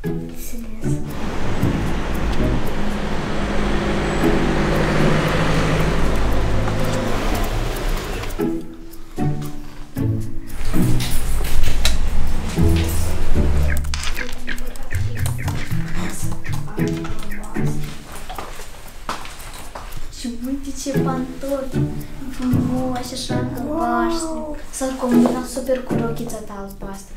Și uite ce pantofi frumoși, așa albaștri. S-ar combina super cu rochița ta albastră.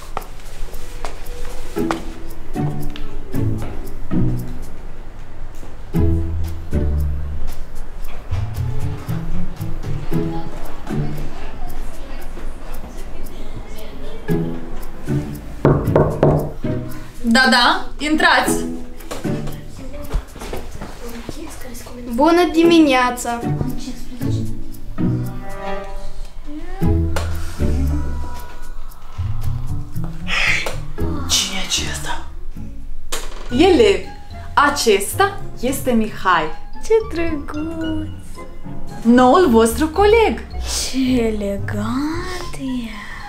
Da, da, intrați! Bună dimineața! Cine e acesta? Elevi, acesta este Mihai, Ce drăguț! noul vostru coleg. Ce elegant e!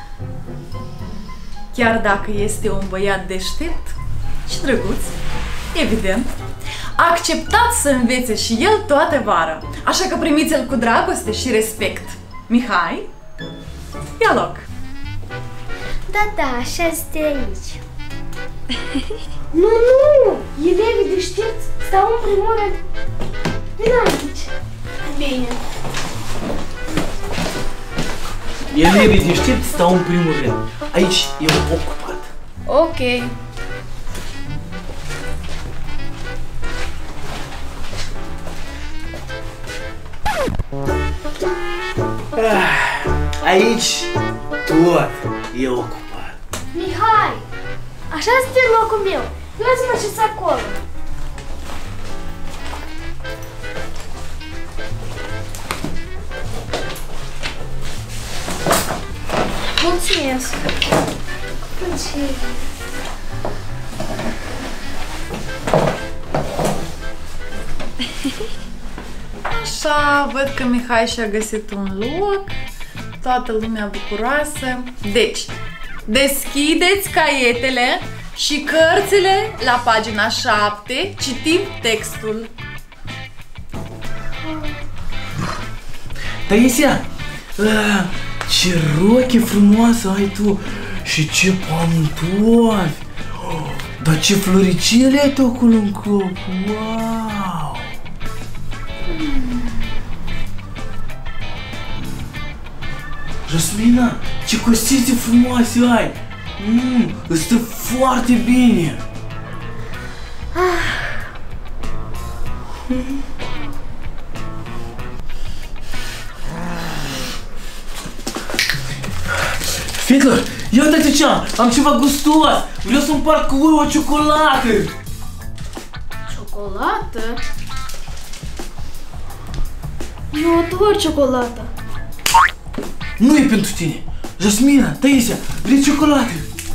Chiar dacă este un băiat deștept și drăguț, evident, a acceptat să învețe și el toată vara, așa că primiți-l cu dragoste și respect. Mihai, ia loc! Da, așa este aici. Nu, nu! Elevii deștepți stau în primul rând. Vino aici. Bine. Elevii deștepți stau în primul rând. Aici e ocupat. Ok. Aici tot e ocupat. Mihai! Așa este locul meu. Lasă-mă și acolo. Mulțumesc. Așa, văd că Mihai și-a găsit un loc, toată lumea bucuroasă. Deci, deschideți caietele și cărțile la pagina 7, citim textul. Taisia, ce roche frumoasă ai tu și ce pantofi! Dar ce floricele ai tu acolo în cap! Wow! Jasmina, ce cosițe frumoase ai! Îți stă foarte bine! Fetelor, ia uite ce am ceva gustos! Vreau să împart cu voi o ciocolată! Ciocolată? Eu ador ciocolată. Nu e pentru tine! Jasmina, Taisia, vrei ciocolată?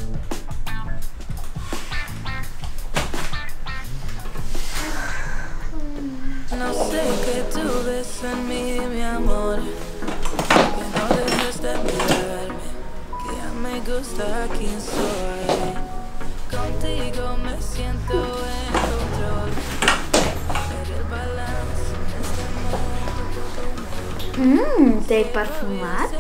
No sé qué tú ves en mí, mi amor, que no dejas de mirarme, que ya me gusta quién soy. Contigo me siento en control, pero el balance en este momento. Te-ai parfumat?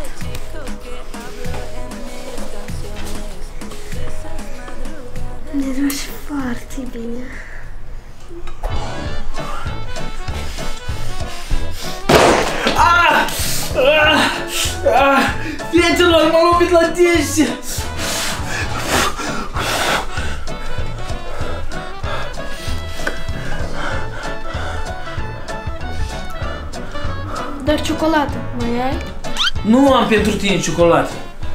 Miroși foarte bine. Fetelor, m-a lovit la dește! Dar ciocolată, mai ai? Nu am pentru tine ciocolată.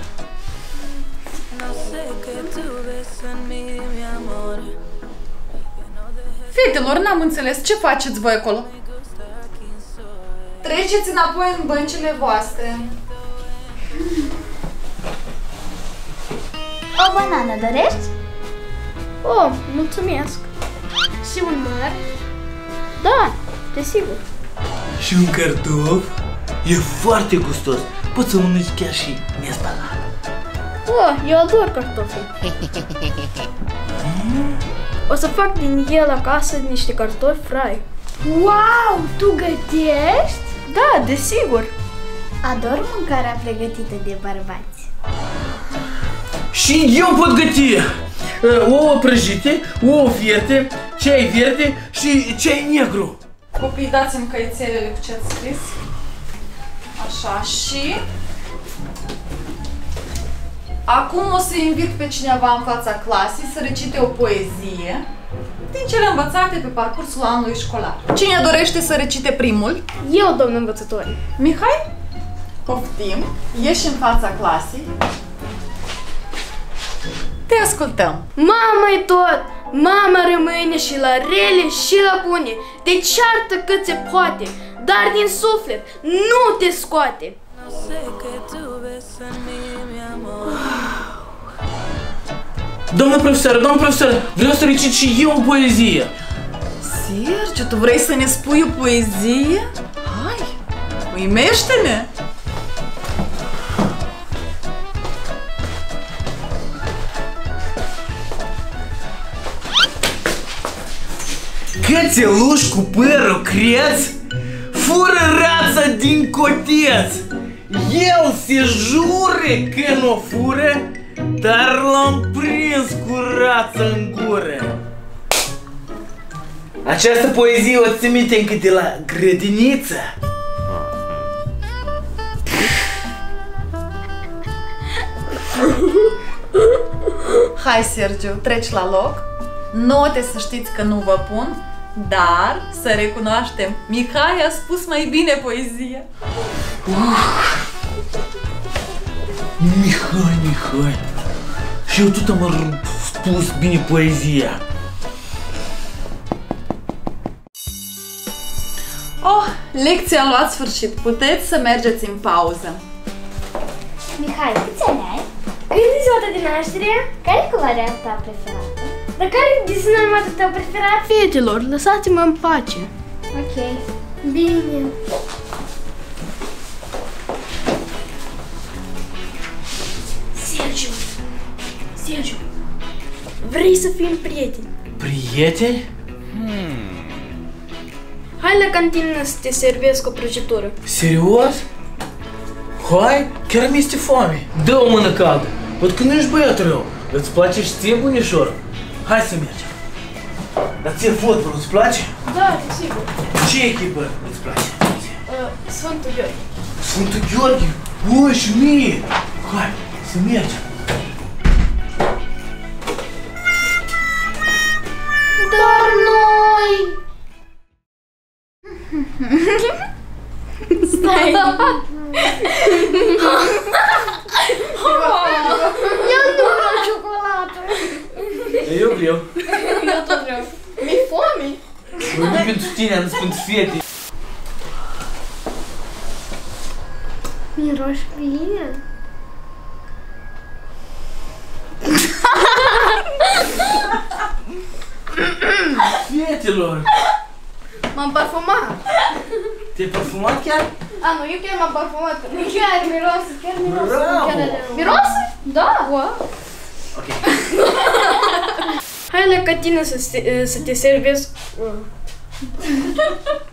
No sé qué tú ves en mí, mi amor, que no dejes Fetelor, n-am înțeles, ce faceți voi acolo? de gusta quién soy. Treceți înapoi în băncile voastre. O banană dorești? Oh, mulțumesc. Și un măr? Da, desigur. Și un cartof? E foarte gustos. Poți să mănânci chiar și nespălat. Eu ador cartofi. O să fac din el acasă niște cartofi frai. Wow, tu gătești? Da, desigur. Ador mâncarea pregătită de bărbați. Și eu pot găti ouă prăjite, ouă fierte, ceai verde și ceai negru. Copii, dați-mi căițelele cu ce ați scris. Așa, și... Acum o să invit pe cineva în fața clasei să recite o poezie din cele învățate pe parcursul anului școlar. Cine dorește să recite primul? Eu, domnul învățător. Mihai? Poftim, ieși în fața clasei. Te ascultăm. Mama-i tot! Mama rămâne și la rele și la bune. Te ceartă cât se poate, dar din suflet nu te scoate. No sé qué tú ves en mí, mi amor. Doamnă profesor, vreau să recit și eu o poezie. Sergiu, tu vrei să ne spui o poezie? Hai, uimește-ne! Cățeluș cu părul creț fură rața din coteț. El se jure că n-o fură, dar l-am prins cu rața în gură. Această poezie o ții minte încă de la grădiniță. Hai, Sergiu, treci la loc. Note să știți că nu vă pun, dar să recunoaștem, Mihai a spus mai bine poezia. Mihai. Și eu tot am spus bine poezia. Oh, lecția a luat sfârșit. Puteți să mergeți în pauză. Mihai, câți ani ai? Când e ziua ta de naștere? Care e culoarea ta preferată? Dar care e desenul animatul tău preferat? Fetelor, lăsați-mă în pace. Ok. Bine. Sergiu, vrei să fim prieteni? Prieteni? Hai la cantină să te servesc o prăjitură. Serios? Hai, chiar mi-este foame. Dă o mână caldă. Văd că nu ești băiat rău. Îți place și ție, bunișor? Hai să mergem. Dar ție fotbalul îți place? Da, sigur. Ce echipă îți place? Sfântul Gheorghe. Sfântul Gheorghe? Ui, și mie! Hai, să mergem. Dar noi! Stai! Eu nu vreau ciocolată! Eu vreau. Eu tot vreau. Mi-e foame? Nu pentru tine, am zis pentru fete. Miroși bine. Fetelor! M-am parfumat. Te-ai parfumat chiar? A, nu, eu chiar m-am parfumat. Chiar miroase, chiar miroase. Bravo! Miroase? Da. Wow. Ok. Hai la cantină să te servesc.